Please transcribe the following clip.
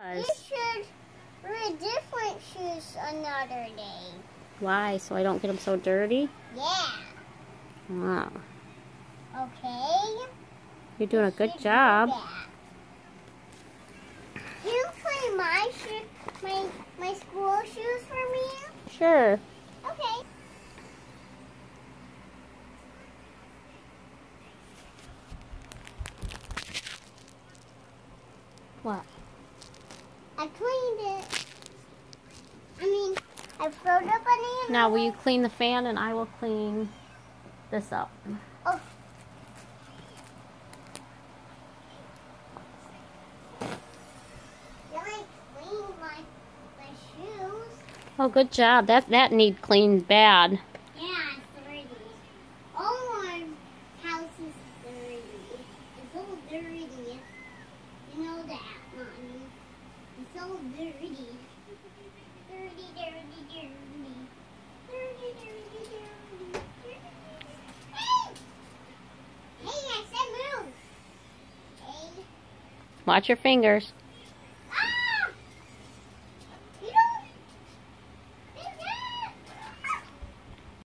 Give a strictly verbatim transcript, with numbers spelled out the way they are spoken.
You should wear different shoes another day. Why? So I don't get them so dirty? Yeah. Wow. Okay. You're doing a good job. Can you clean my shoe, my my school shoes for me? Sure. Okay. What? I cleaned it. I mean, I filled up an Now, will you clean the fan and I will clean this up? Oh. Then I cleaned my, my shoes. Oh, good job. That that need cleaned bad. Yeah, it's dirty. All our house is dirty. It's all dirty. You know that, Mommy. It's all dirty. Dirty, dirty, dirty. Dirty, dirty, dirty. Hey! Hey, I said move. Hey. Watch your fingers.